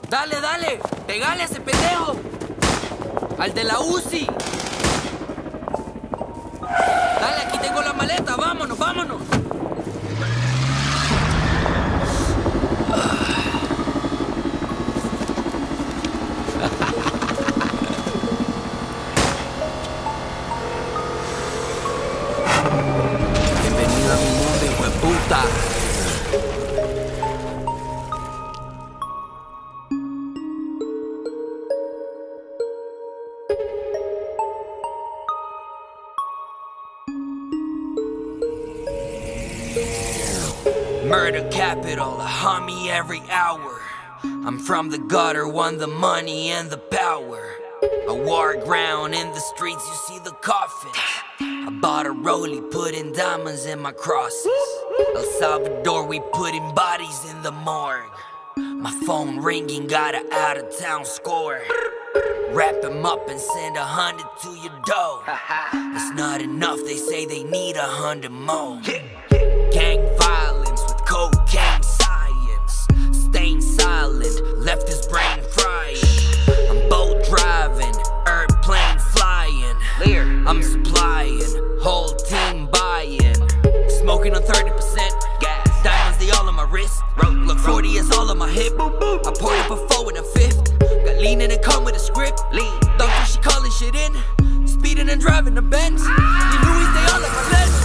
Dale, dale, pegale a ese pendejo. Al de la UCI. Dale, aquí tengo la maleta, vámonos, vámonos. Bienvenido a mi mundo, hijo de puta. Murder capital, a homie every hour. I'm from the gutter, won the money and the power. A war ground in the streets, you see the coffins. I bought a rollie, putting diamonds in my crosses. El Salvador, we putting bodies in the morgue. My phone ringing, got an out-of-town score. Wrap him up and send 100 to your door. It's not enough, they say they need 100 more. Gang violence with cocaine science. Staying silent, left his brain frying. I'm boat driving, airplane flying. I'm supplying, whole team buying. Smoking on 30% gas. Diamonds, they all on my wrist. Look, 40 is all on my hip. I poured up a 4 and a 5th. Got lean and it come with a script. Doctor, she calling shit in. Speeding and driving the Benz. You Louis, they all on my lens.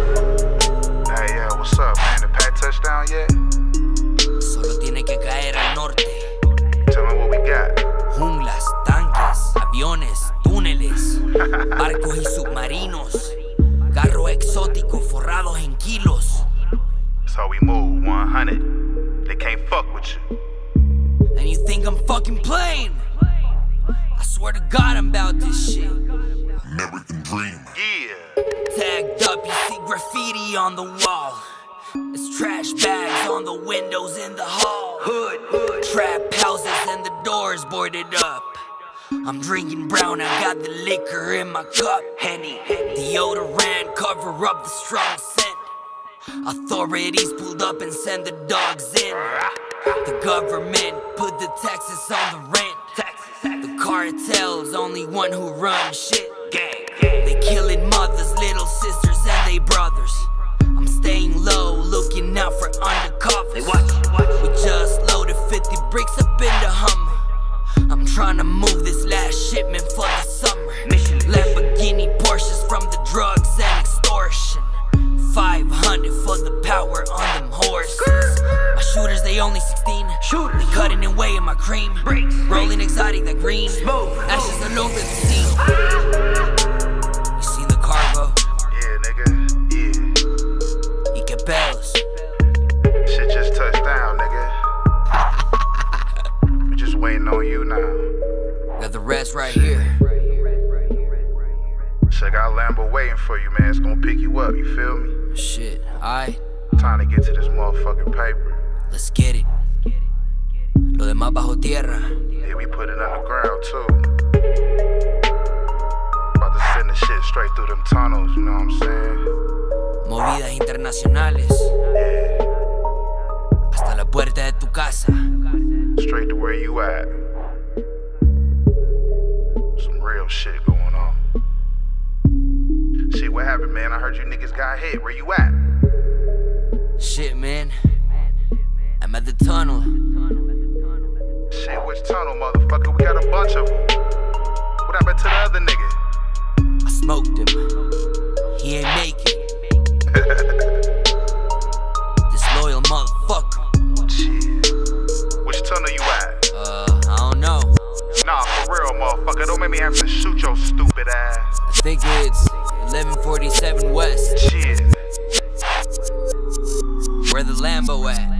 Hey, yeah, what's up, man? The Pat touchdown yet? Solo tiene que caer al norte. Tell me what we got. Junglas, tanques, aviones, túneles, barcos y submarinos, carros exóticos forrados en kilos. That's how we move, 100. They can't fuck with you. And you think I'm fucking playing? I swear to God I'm about this shit. American dream. Yeah. Tagged up, you see graffiti on the wall. It's trash bags on the windows in the hall. Hood, trap houses and the doors boarded up. I'm drinking brown, I got the liquor in my cup. Henny, deodorant, cover up the strong scent. Authorities pulled up and send the dogs in. The government put the taxes on the rent. The cartel's only one who runs shit. They killing mothers, little sisters, and they brothers. I'm staying low, looking out for undercovers. We just loaded 50 bricks up in the Hummer. I'm trying to move this last shipment for the summer. Lamborghini Porsches from the drugs and extortion. 500 for the power on them horses. My shooters, they only 16. They cutting away in my cream. Rolling exotic, that green. Ashes all over the scene. You seen the cargo? Yeah, nigga. Yeah. Y que pedos. Shit just touched down, nigga. We just waiting on you now. Got the rest right here. Shit, got Lambo waiting for you, man. It's gonna pick you up, you feel me? Shit, alright. Time to get to this motherfucking paper. Let's get it. Lo demás bajo tierra. Yeah, we put it underground too. About to send the shit straight through them tunnels, you know what I'm saying? Movidas internacionales. Yeah, Hasta la puerta de tu casa. straight to where you at. Some real shit going on. Shit, what happened, man? I heard you niggas got hit. Where you at? Shit, man. I'm at the tunnel. Shit, which tunnel, motherfucker? We got a bunch of them. What happened to the other nigga? I smoked him. He ain't make it. Disloyal motherfucker. Shit. Which tunnel you at? I don't know. Nah, for real, motherfucker. Don't make me have to shoot your stupid ass. I think it's 1147 West. Shit. Where the Lambo at?